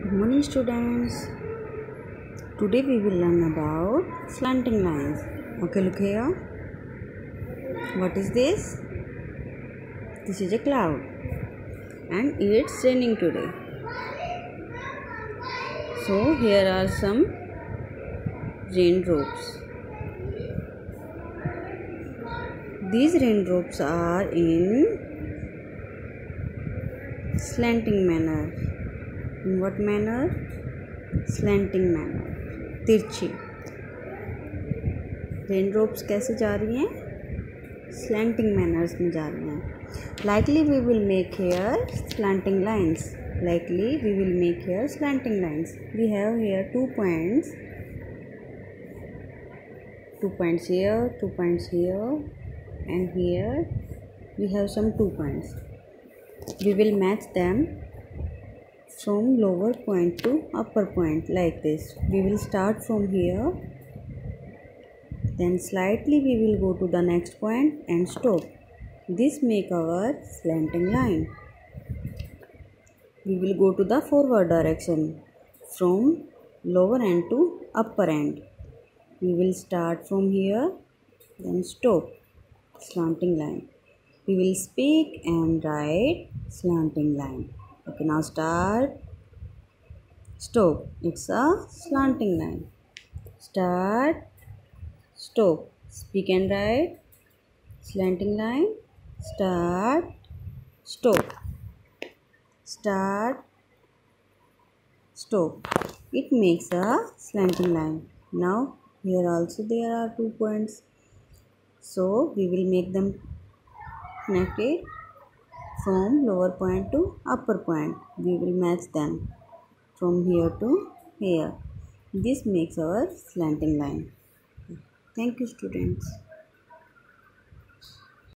Good morning, students. Today we will learn about slanting lines. Okay, look here. What is this? This is a cloud and it's raining today. So here are some raindrops. These raindrops are in slanting manner. In what manner? Slanting manner. तिरछी. Raindrops कैसे जा रही हैं? Slanting manners में जा रही हैं. Likely we will make here slanting lines. Likely we will make here slanting lines. We have here 2 points. 2 points here, 2 points here, and here we have some 2 points. We will match them from lower point to upper point like this. We will start from here, then slightly we will go to the next point and stop. This make our slanting line. We will go to the forward direction from lower end to upper end. We will start from here, then stop. Slanting line. We will speak and write slanting line. Okay, now start. Stop. It's a slanting line. Start. Stop. Speak and write. Slanting line. Start. Stop. Start. Stop. It makes a slanting line. Now here also there are 2 points. So we will make them connected from lower point to upper point. We will match them from here to here. This makes our slanting line. Thank you, students.